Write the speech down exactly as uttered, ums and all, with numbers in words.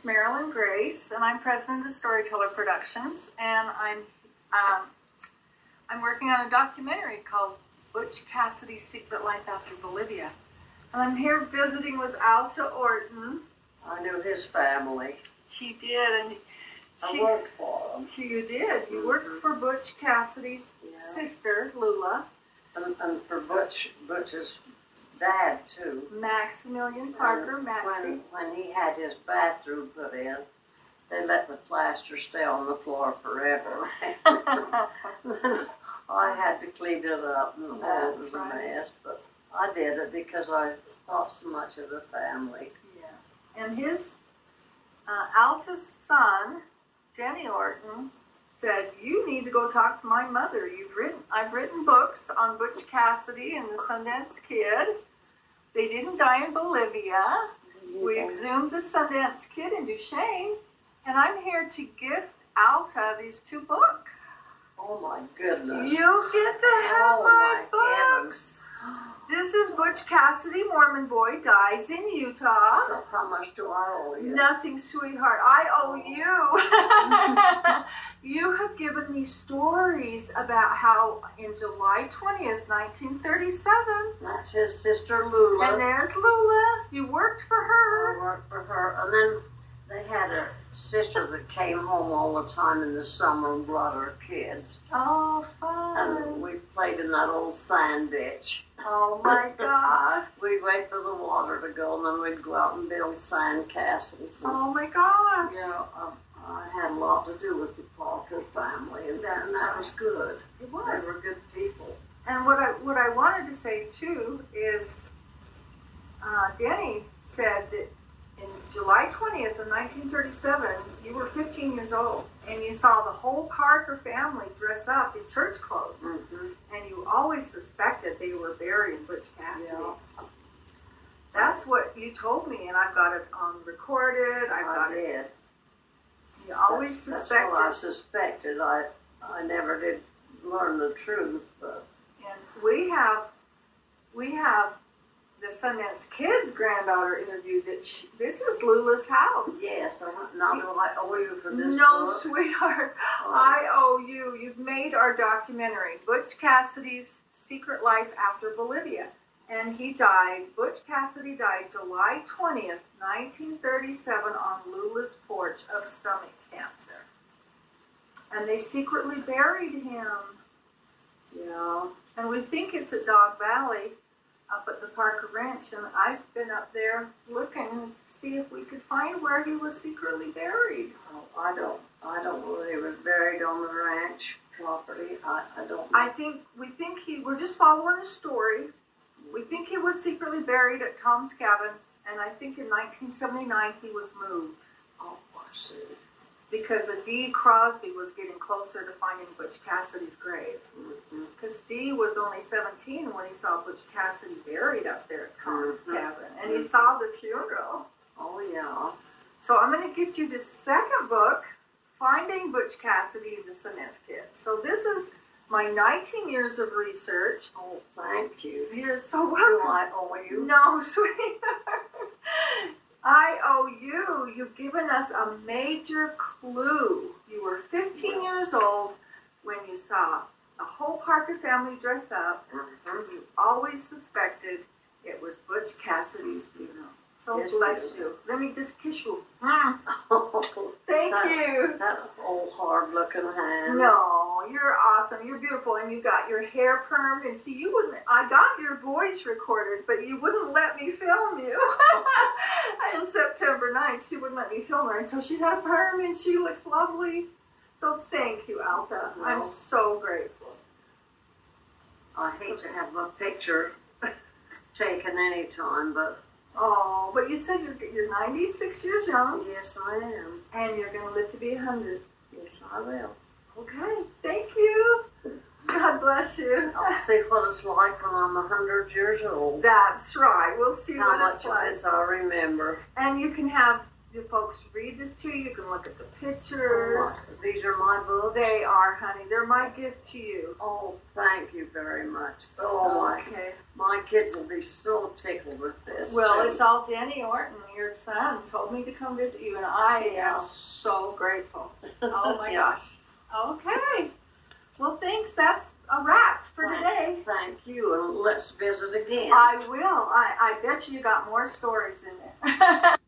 Marilyn Grace, and I'm president of Storyteller Productions, and I'm um, I'm working on a documentary called Butch Cassidy's Secret Life After Bolivia. And I'm here visiting with Alta Orton. I knew his family. She did, and she, I worked for him. She, you did. You Mm-hmm. worked for Butch Cassidy's Yeah. sister, Lula. And, and for Butch, Butch's dad, too. Maximilian Parker, And Maxie. When, when he had his bathroom put in, they let the plaster stay on the floor forever. I had to clean it up, and the wall was a right. mess, but I did it because I thought so much of the family. Yes. And his uh, Alta's son, Denny Orton, said, "You need to go talk to my mother. You've written, I've written books on Butch Cassidy and the Sundance Kid. They didn't die in Bolivia. We exhumed the Sundance Kid in Duchesne, and I'm here to gift Alta these two books. Oh my goodness. You get to have Oh, my, my books. This is Butch Cassidy, Mormon Boy, dies in Utah. So how much do I owe you? Nothing, sweetheart. I owe you. You have given me stories about how in July twentieth, nineteen thirty-seven, That's his sister Lula. and there's Lula. You worked for I her. worked for her. And then they had a sister that came home all the time in the summer and brought her kids. Oh, And fun. we played in that old sand ditch. Oh, my gosh. We'd wait for the water to go, and then we'd go out and build sand castles. And, Oh, my gosh. you know, um, I had a lot to do with the Parker family, and, that, and that was good. It They was. were good people. And what I what I wanted to say too is, uh, Denny said that in July twentieth of nineteen thirty-seven, you were fifteen years old, and you saw the whole Parker family dress up in church clothes, Mm-hmm. and you always suspected they were burying Butch Cassidy. Yeah. That's what you told me, and I've got it on recorded. I've I got it. did. You always that's, suspected. That's what I suspected. I, I never did learn the truth, but And we have, we have the Sundance Kid's granddaughter interviewed that she, this is Lula's house. yes, I, now do I owe you for this No, book? sweetheart, Oh. I owe you. You've made our documentary, Butch Cassidy's Secret Life After Bolivia. And he died, Butch Cassidy died July twentieth, nineteen thirty-seven on Lula's porch of stomach cancer. And they secretly buried him. Yeah. And we think it's at Dog Valley, up at the Parker Ranch, and I've been up there looking to see if we could find where he was secretly buried. Oh, I don't. I don't know that he was buried on the ranch property. I, I don't. I think, we think he, we're just following the story. We think he was secretly buried at Tom's Cabin, and I think in nineteen seventy-nine he was moved Oh, I see. because a Dee Crosby was getting closer to finding Butch Cassidy's grave. Mm-hmm. Because Dee was only seventeen when he saw Butch Cassidy buried up there at Tom's Mhm. Cabin, and he saw the funeral. Oh, yeah. So I'm going to gift you this second book, Finding Butch Cassidy and the Sundance Kid. So this is my nineteen years of research. Oh, thank you. You're so Do welcome. I owe you? No, sweetheart. I owe you. You've given us a major clue. You were fifteen years old when you saw a whole Parker family dress up. Mhm. You always suspected it was Butch Cassidy's funeral. So Yes, bless you. you. Let me just kiss you. Mm. Oh, Thank that, you. That old hard-looking hand. No, you're awesome. You're beautiful, and you got your hair permed. And see, you wouldn't. I got your voice recorded, but you wouldn't let me film you. On September ninth, she wouldn't let me film her, and so she's had a perm, and she looks lovely. So thank you, Alta. Well, I'm so grateful. I hate to have my picture taken any time, but Oh, but you said you're you're ninety-six years young, yes, I am. and you're going to live to be one hundred. Yes, I will. Okay, thank you. God bless you. I'll see what it's like when I'm a hundred years old. That's right. We'll see How what much it's of like. this I remember. And you can have you folks read this to you. You can look at the pictures. Oh, these are my books. They are, honey. They're my gift to you. Oh, thank you very much. Oh, Okay. my, my kids will be so tickled with this. Well, too. it's all Denny Orton, your son, told me to come visit you, and I Yeah. am so grateful. Oh my Yeah. gosh. Okay. Well, thanks. That's a wrap for Thank- today. Thank you, and let's visit again. I will. I, I bet you got more stories in there.